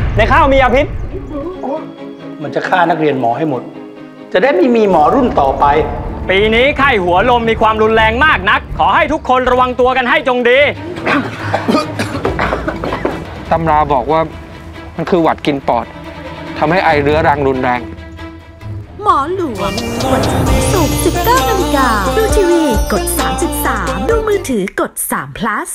ในข้าวมียาพิษมันจะฆ่านักเรียนหมอให้หมดจะได้ไม่มีหมอรุ่นต่อไปปีนี้ไข้หัวลมมีความรุนแรงมากนักขอให้ทุกคนระวังตัวกันให้จงดีตำราบอกว่ามันคือหวัดกินปอดทำให้ไอเรื้อรังรุนแรงหมอหลวงวันจันทร์ศุกร์ 19 นาฬิกาดูทีวีกด 3.3 ดูมือถือกด3 plus